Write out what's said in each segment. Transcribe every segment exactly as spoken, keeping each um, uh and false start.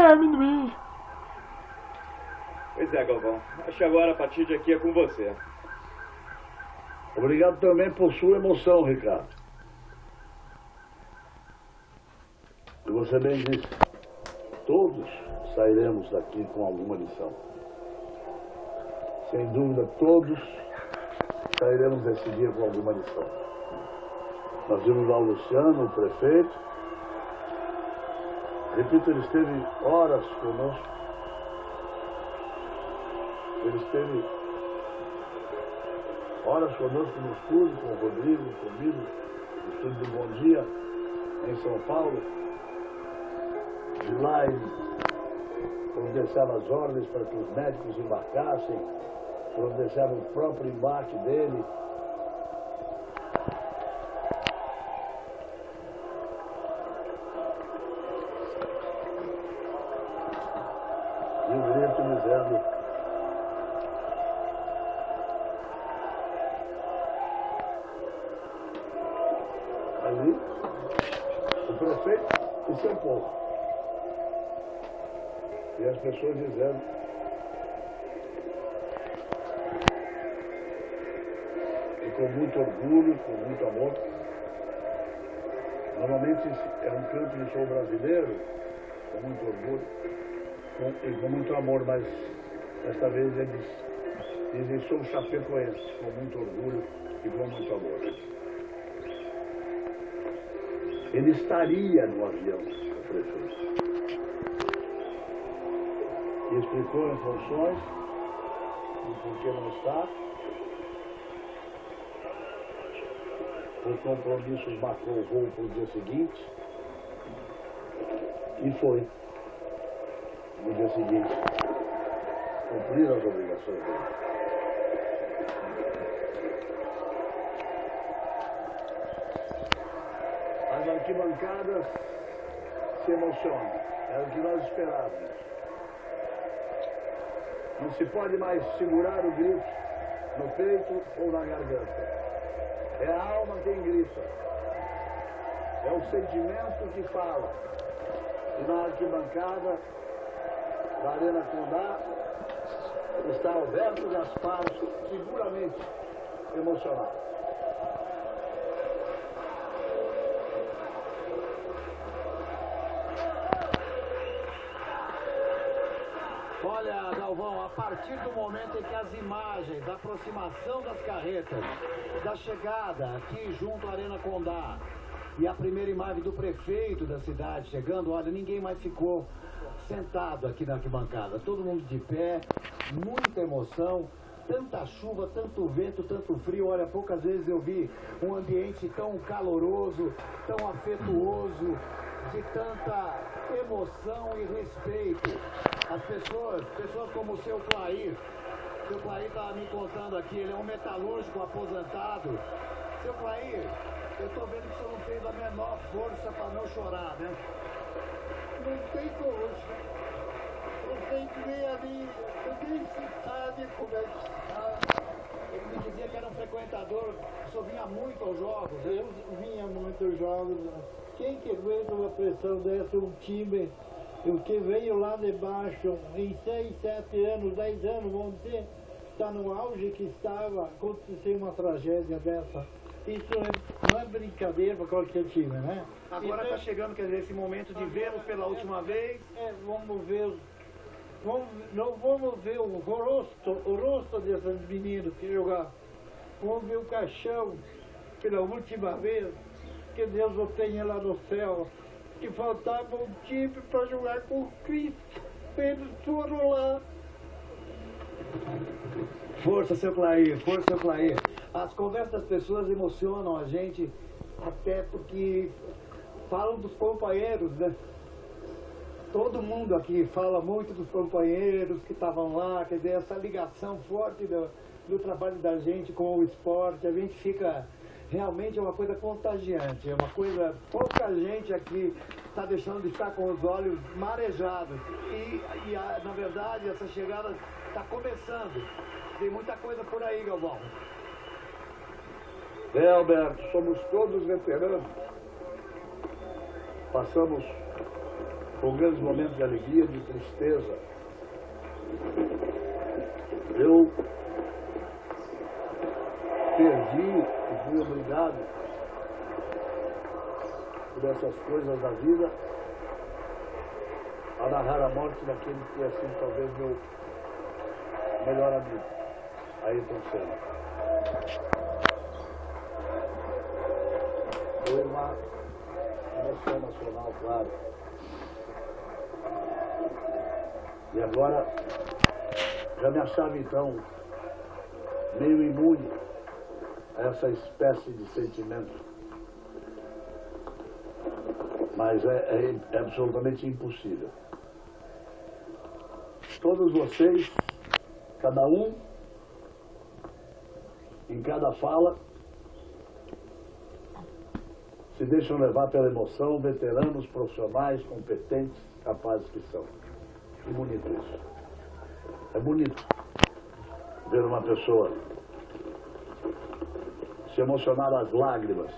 amendoim. Pois é, Galvão. Acho que agora a partir de aqui é com você. Obrigado também por sua emoção, Ricardo. E você bem disse, todos sairemos daqui com alguma lição. Sem dúvida, todos sairemos desse dia com alguma lição. Nós vimos lá o Luciano, o prefeito. Repito, ele esteve horas conosco. Ele esteve horas conosco no estúdio, com o Rodrigo, comigo, no estúdio do Bom Dia, em São Paulo. De lá ele providenciava as ordens para que os médicos embarcassem, providenciava o próprio embarque dele. E o grito dizendo: ali, o prefeito e seu povo. E as pessoas dizendo: e com muito orgulho, com muito amor. Normalmente é um canto de show brasileiro, com muito orgulho com, e com muito amor, mas desta vez eles dizem: sou chapecoense, com muito orgulho e com muito amor. Ele estaria no avião, o prefeito. E explicou em funções do porquê não está. Por compromissos marcou o voo para o dia seguinte. E foi. No dia seguinte. Cumprir as obrigações dele. As arquibancadas se emocionam. Era o que nós esperávamos. Não se pode mais segurar o grito no peito ou na garganta. É a alma quem grita. É o sentimento que fala. E na arquibancada da Arena Condá está Alberto Gaspar, seguramente emocionado. Olha, Galvão, a partir do momento em que as imagens da aproximação das carretas, da chegada aqui junto à Arena Condá, e a primeira imagem do prefeito da cidade chegando, olha, ninguém mais ficou sentado aqui na arquibancada. Todo mundo de pé, muita emoção, tanta chuva, tanto vento, tanto frio. Olha, poucas vezes eu vi um ambiente tão caloroso, tão afetuoso, de tanta emoção e respeito. As pessoas, pessoas como o seu Clair, o seu Clair estava me contando aqui, ele é um metalúrgico aposentado. Seu Clair, eu estou vendo que você não fez a menor força para não chorar, né? Não tem força. Não tem que ver ali, ninguém se sabe como é que está. Ele me dizia que era um frequentador, o senhor vinha muito aos jogos. Eu vinha muito aos jogos. Quem que aguenta uma pressão dessa, um time, o que veio lá de baixo em seis, sete anos, dez anos, vamos dizer, está no auge que estava, acontecer uma tragédia dessa. Isso é, não é brincadeira para qualquer time, né? Agora está então, chegando, quer dizer, esse momento de vê-los pela última vez. É, vamos ver, vamos, não vamos ver o rosto, o rosto desses meninos que jogaram. Vamos ver o caixão pela última vez, que Deus o tenha lá no céu, que faltava um time para jogar com o Cristo. Eles foram lá. Força, seu Clair, força, seu Clair. As conversas das pessoas emocionam a gente, até porque falam dos companheiros, né? Todo mundo aqui fala muito dos companheiros que estavam lá, quer dizer, essa ligação forte do, do trabalho da gente com o esporte, a gente fica, realmente é uma coisa contagiante, é uma coisa, pouca gente aqui está deixando de estar com os olhos marejados. E, e a, na verdade, essa chegada está começando. Tem muita coisa por aí, Galvão. É, Alberto, somos todos veteranos. Passamos com grandes momentos de alegria, de tristeza. Eu perdi e fui obrigado, por essas coisas da vida, a narrar a morte daquele que é, assim, talvez meu melhor amigo, Ayrton Senna. Foi uma emoção nacional, claro. E agora, já me achava então meio imune a essa espécie de sentimento. Mas é, é, é absolutamente impossível. Todos vocês, cada um, em cada fala, se deixam levar pela emoção, veteranos, profissionais, competentes, capazes que são. Que bonito isso. É bonito ver uma pessoa se emocionar às lágrimas.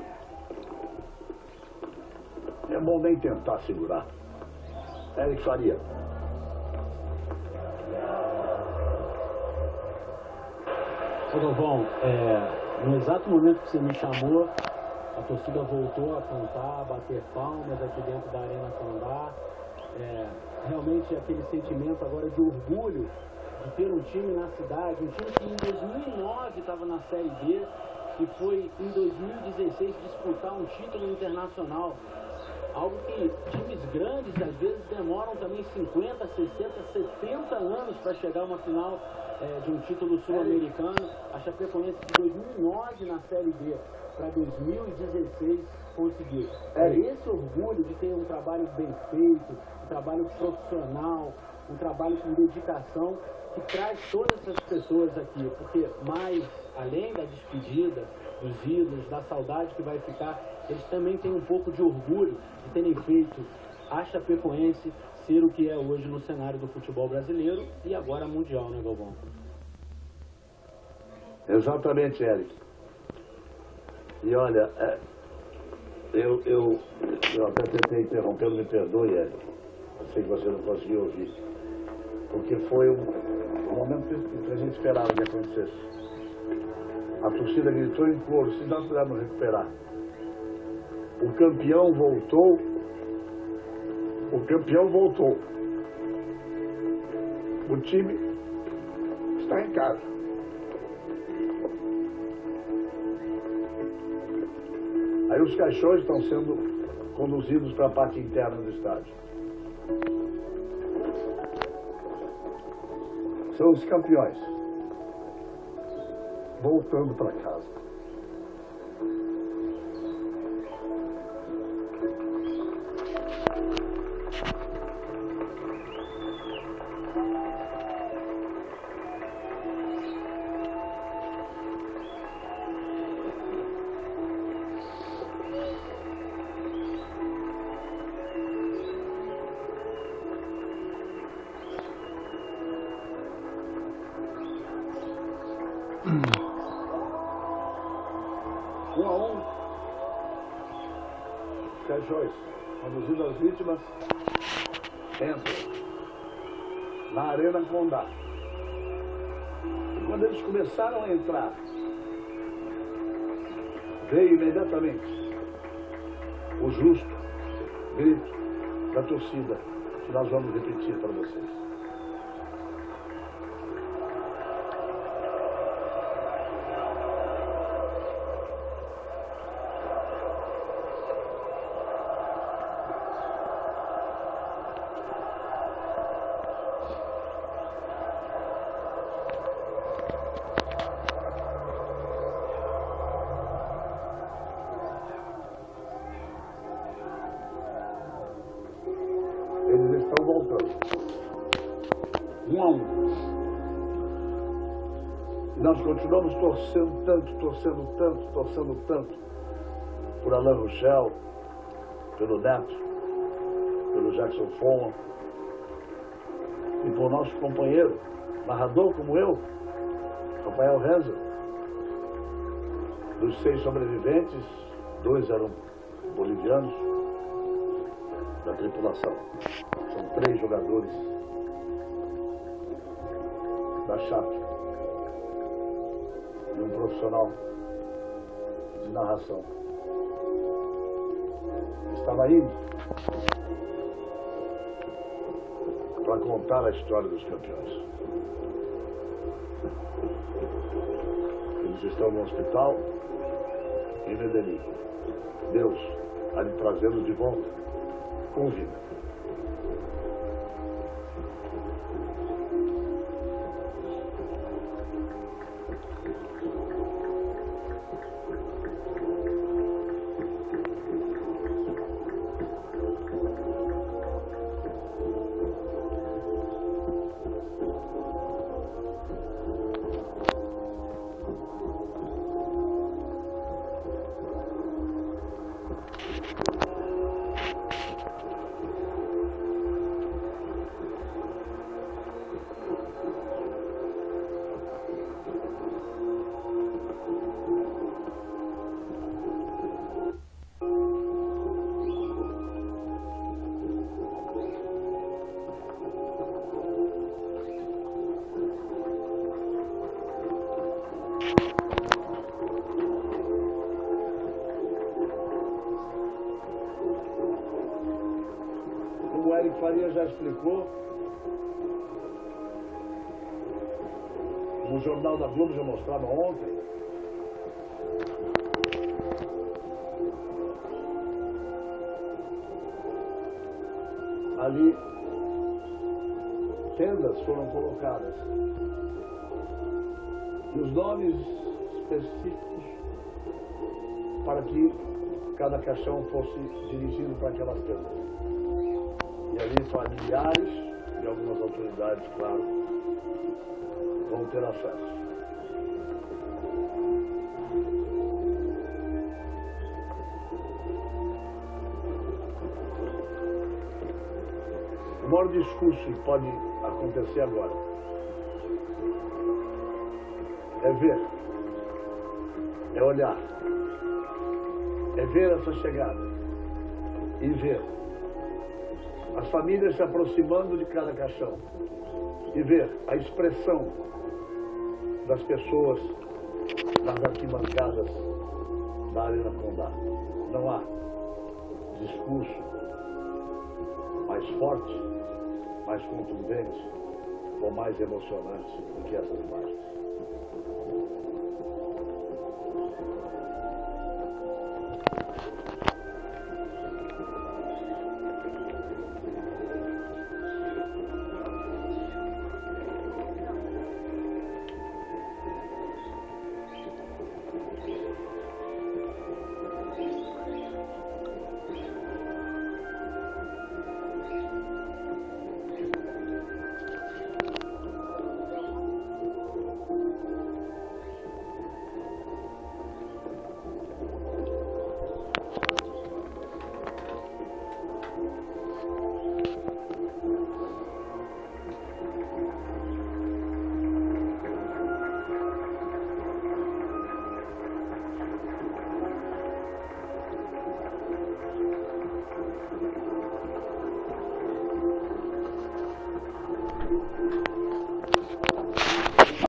É bom nem tentar segurar. Eric Faria. Ô Galvão, é, no exato momento que você me chamou, a torcida voltou a cantar, a bater palmas aqui dentro da Arena Condá. É, realmente aquele sentimento agora de orgulho de ter um time na cidade, um time que em dois mil e nove estava na Série B e foi em dois mil e dezesseis disputar um título internacional. Algo que times grandes às vezes demoram também cinquenta, sessenta, setenta anos para chegar a uma final é, de um título sul-americano. A Chapecoense de dois mil e nove na Série B para dois mil e dezesseis conseguiu. É esse orgulho de ter um trabalho bem feito, um trabalho profissional, um trabalho com dedicação que traz todas essas pessoas aqui, porque mais, além da despedida, dos ídolos, da saudade que vai ficar, eles também têm um pouco de orgulho de terem feito a Chapecoense ser o que é hoje no cenário do futebol brasileiro e agora mundial, né, Galvão? Exatamente, Eric. E olha, é, eu, eu, eu até tentei interromper, me perdoe, Eric. Eu sei que você não conseguiu ouvir. Porque foi um, um momento que a gente esperava que acontecesse. A torcida gritou em coro, se nós pudermos recuperar. O campeão voltou, o campeão voltou. O time está em casa. Aí os caixões estão sendo conduzidos para a parte interna do estádio. São os campeões voltando para casa. Um a um, Caixões, conduzindo as vítimas, entram na Arena Condá. E quando eles começaram a entrar, veio imediatamente o justo grito da torcida, que nós vamos repetir para vocês. Eles estão voltando. Um a um. E nós continuamos torcendo tanto, torcendo tanto, torcendo tanto por Alain Rochel, pelo Neto, pelo Jackson Foman e por nosso companheiro, narrador como eu, Rafael Reza. Dos seis sobreviventes, dois eram bolivianos. da tripulação. São três jogadores da Chape e um profissional de narração. Estava indo para contar a história dos campeões. Eles estão no hospital em Medellín. Deus há de trazê-los de volta com vida. Como o Eric Faria já explicou, no Jornal da Globo já mostrava ontem, ali tendas foram colocadas e os nomes específicos para que cada caixão fosse dirigido para aquelas tendas. E ali familiares e algumas autoridades, claro, vão ter acesso. O maior discurso que pode acontecer agora é ver, é olhar, é ver essa chegada e ver as famílias se aproximando de cada caixão e ver a expressão das pessoas nas arquibancadas da Arena Condá. Não há discurso mais forte, mais contundente ou mais emocionante do que essas imagens.